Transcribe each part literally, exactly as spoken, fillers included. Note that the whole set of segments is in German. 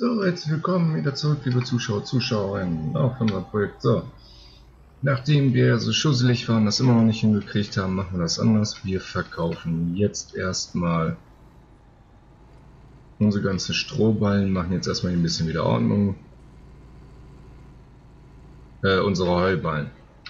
So, herzlich willkommen wieder zurück, liebe Zuschauer, Zuschauerinnen, auf unser Projekt. So, nachdem wir so schusselig waren, das immer noch nicht hingekriegt haben, machen wir das anders. Wir verkaufen jetzt erstmal unsere ganzen Strohballen, machen jetzt erstmal ein bisschen wieder Ordnung. Äh, unsere Heuballen.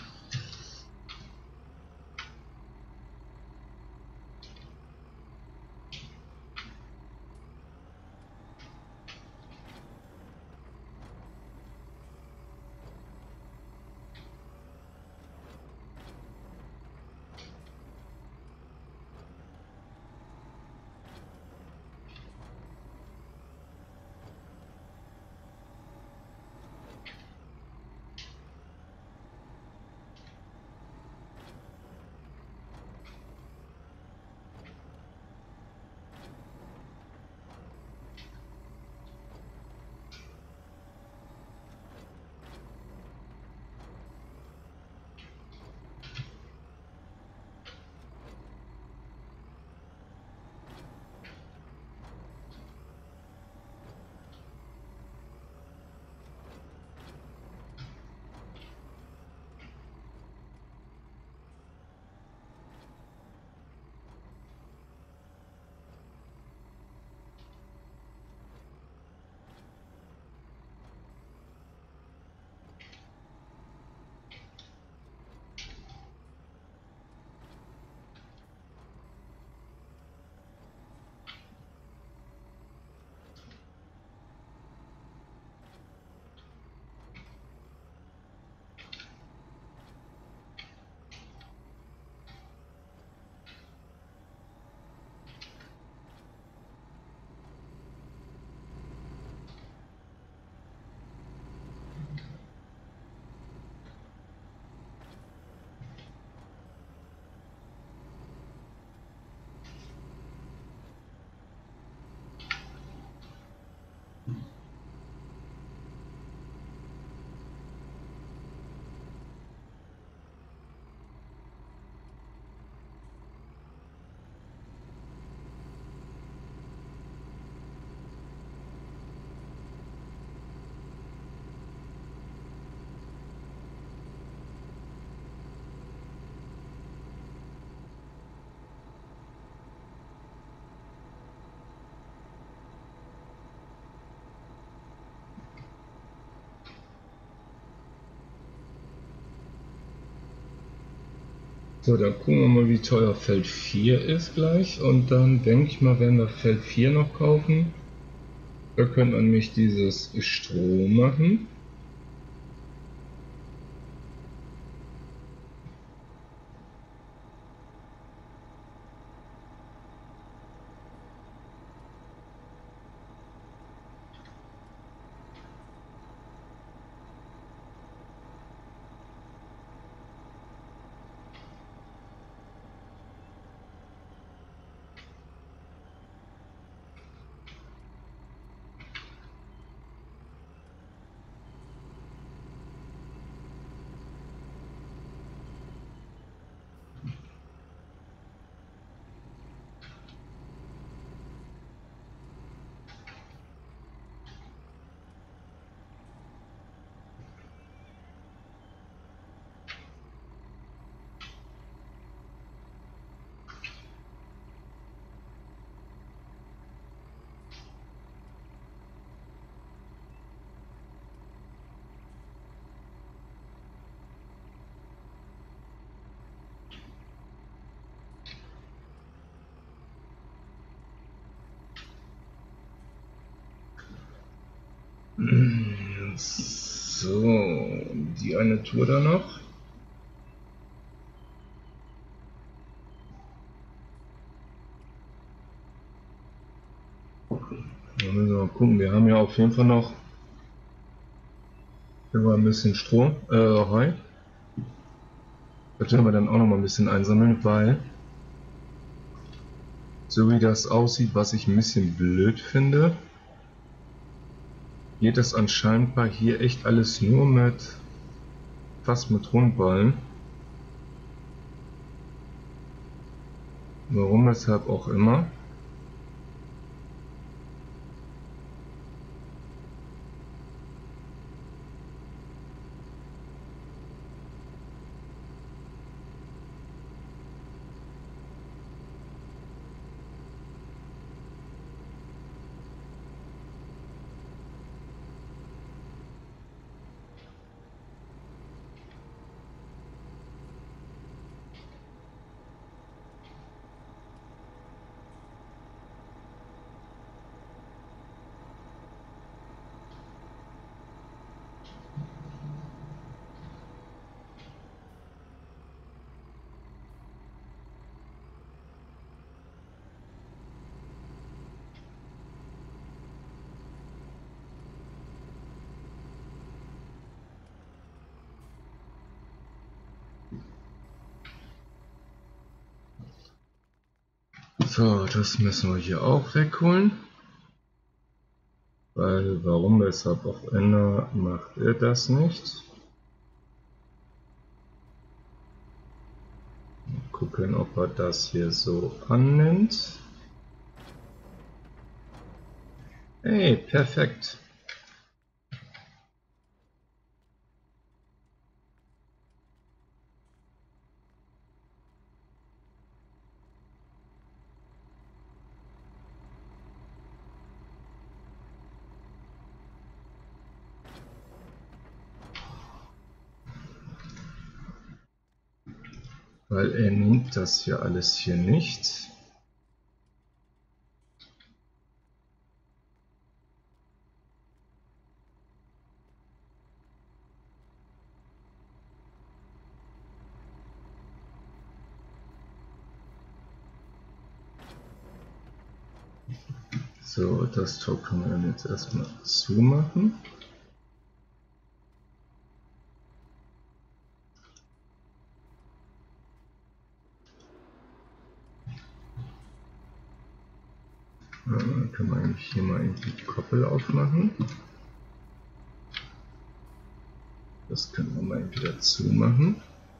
So, dann gucken wir mal, wie teuer Feld vier ist gleich. Und dann denke ich mal, werden wir Feld vier noch kaufen. Da könnte man nämlich dieses Stroh machen. So, die eine Tour da noch. Da müssen wir mal gucken, wir haben ja auf jeden Fall noch immer ein bisschen Stroh, äh, Heu. Das werden wir dann auch noch mal ein bisschen einsammeln, weil so wie das aussieht, was ich ein bisschen blöd finde, geht es anscheinend bei hier echt alles nur mit, fast mit Rundballen. Warum, weshalb auch immer. So, das müssen wir hier auch wegholen. Weil, warum, weshalb auch immer, macht er das nicht. Mal gucken, ob er das hier so annimmt. Hey, perfekt. Weil er nimmt das hier alles hier nicht. So, das Tor können wir dann jetzt erstmal zumachen. Dann können wir eigentlich hier mal irgendwie die Koppel aufmachen. Das können wir mal wieder zumachen.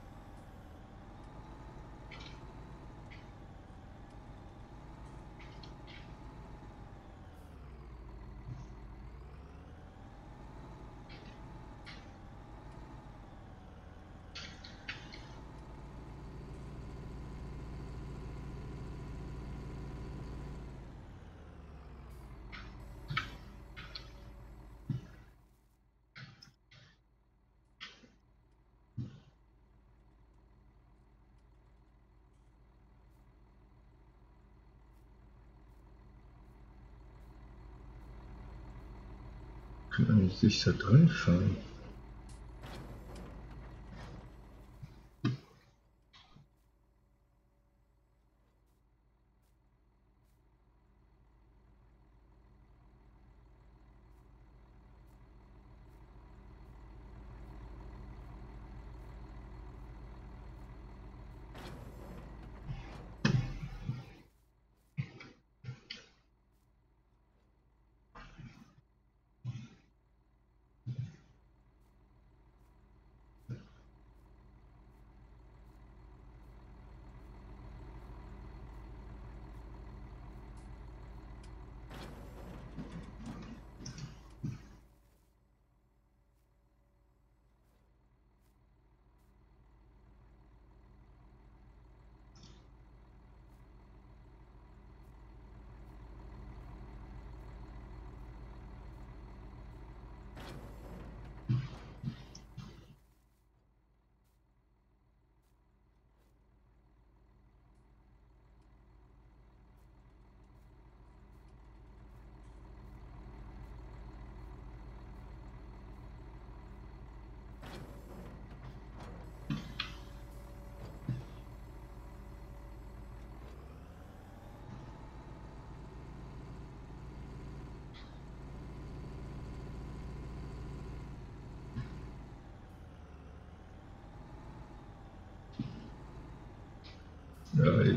Kann eigentlich sich da drin fahren. Ja,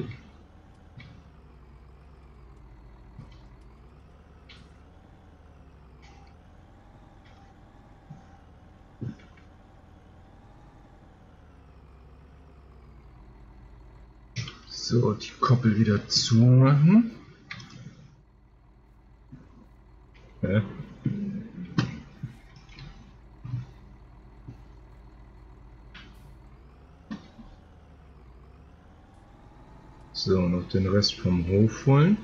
so, die Koppel wieder zumachen. Ja. So, noch den Rest vom Hof holen.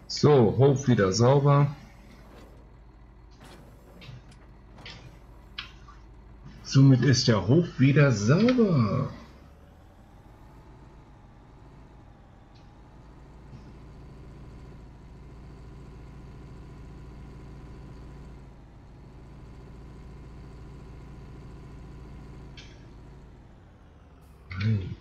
So, Hof wieder sauber. Somit ist der Hof wieder sauber. Hey.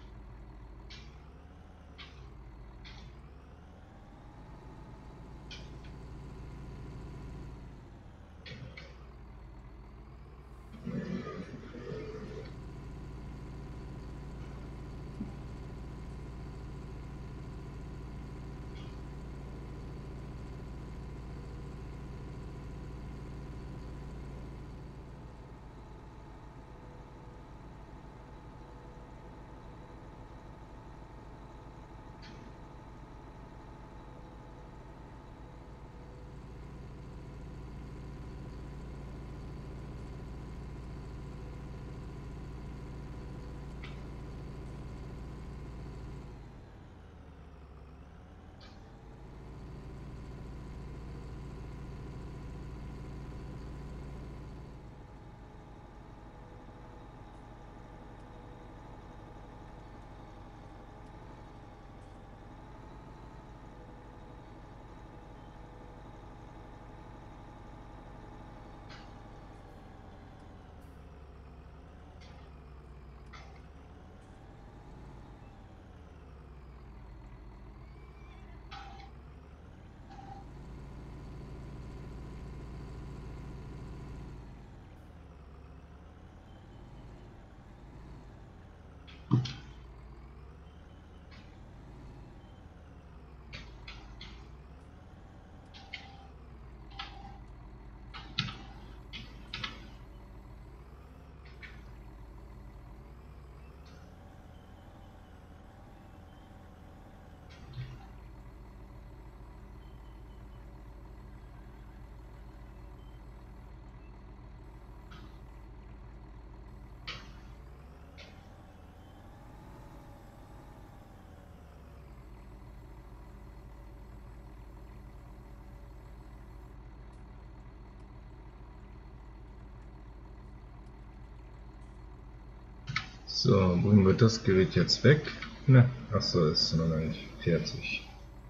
So, bringen wir das Gerät jetzt weg. Ne, achso, ist noch nicht fertig.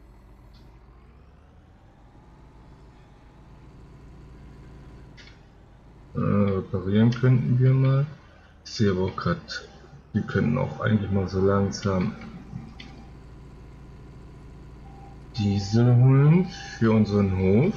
Äh, reparieren könnten wir mal. Ich sehe aber auch gerade, wir könnten auch eigentlich mal so langsam Diesel holen für unseren Hof.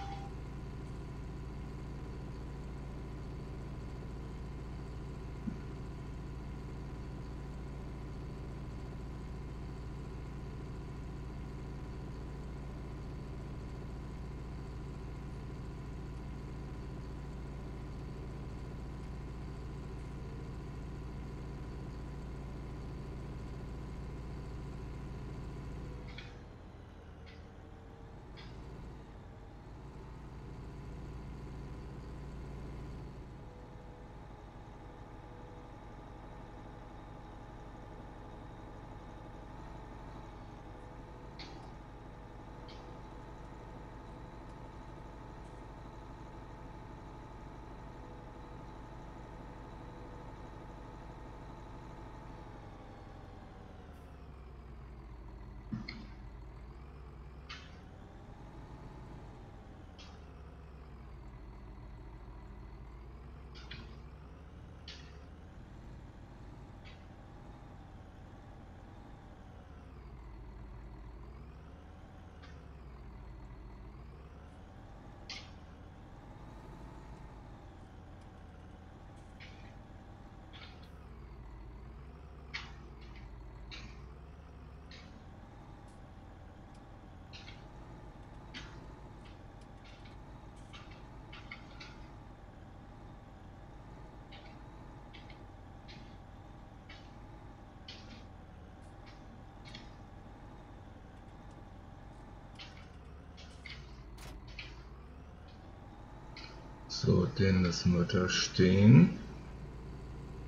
So, den lassen wir da stehen.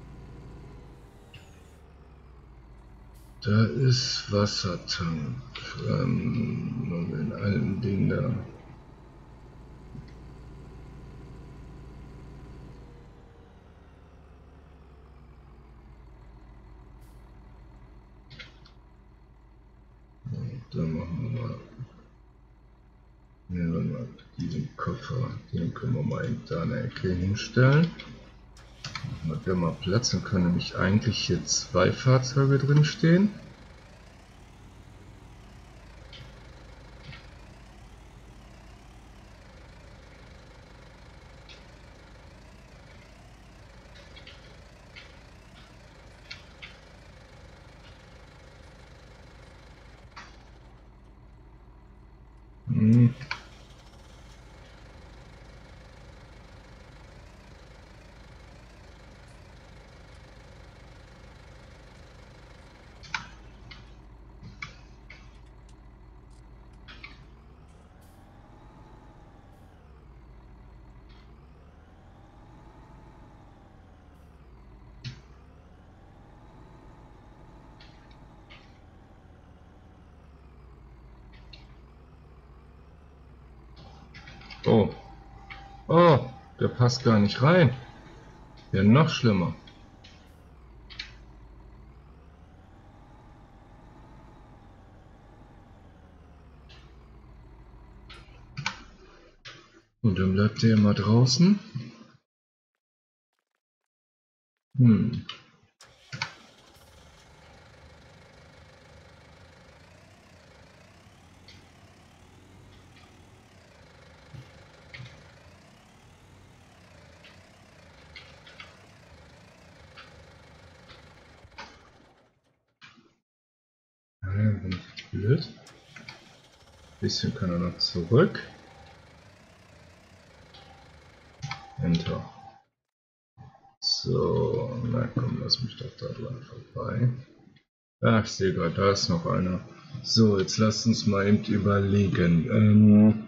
Da ist Wassertank. ähm, und in allen Dingen da. Dann machen wir mal, nehmen wir mal diesen Koffer, den können wir mal in eine Ecke hinstellen. Machen wir mal Platz, dann können nämlich eigentlich hier zwei Fahrzeuge drin stehen. Hm. Oh, oh, der passt gar nicht rein. Ja, noch schlimmer. Und dann bleibt der immer draußen. Hm. Ja, bin ich blöd. Bisschen kann er noch zurück. Enter. So, na komm, lass mich doch da dran vorbei. Ach, ich sehe gerade, da ist noch einer. So, jetzt lasst uns mal eben überlegen. Ähm,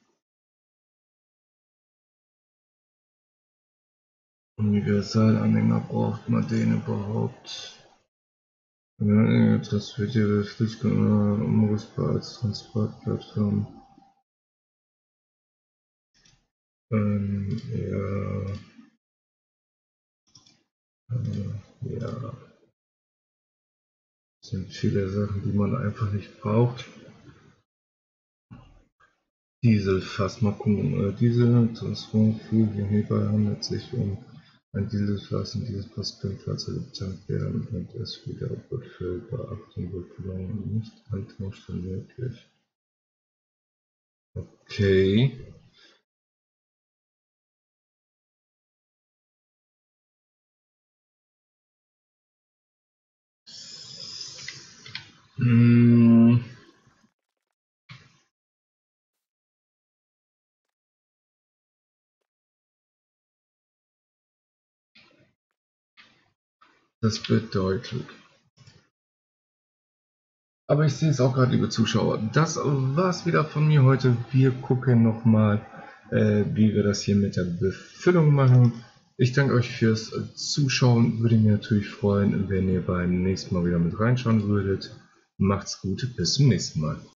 Universalanhänger, braucht man den überhaupt? Ja, transportierte Flüssigkeit umrüstbar als Transportplattform. Ähm, ja. Äh, ja. Es sind viele Sachen, die man einfach nicht braucht. Dieselfass, mal gucken. Äh, Diesel, Transform, Fuel, hierbei handelt es sich um ein Dieselfass. In dieses Fass können Fahrzeuge betankt werden und es wieder befüllt. Beachtung, Befüllung nicht antauscht möglich. Okay. Hm. Das bedeutet. Aber ich sehe es auch gerade, liebe Zuschauer. Das war's wieder von mir heute. Wir gucken nochmal, äh, wie wir das hier mit der Befüllung machen. Ich danke euch fürs Zuschauen. Würde mich natürlich freuen, wenn ihr beim nächsten Mal wieder mit reinschauen würdet. Macht's gut, bis zum nächsten Mal.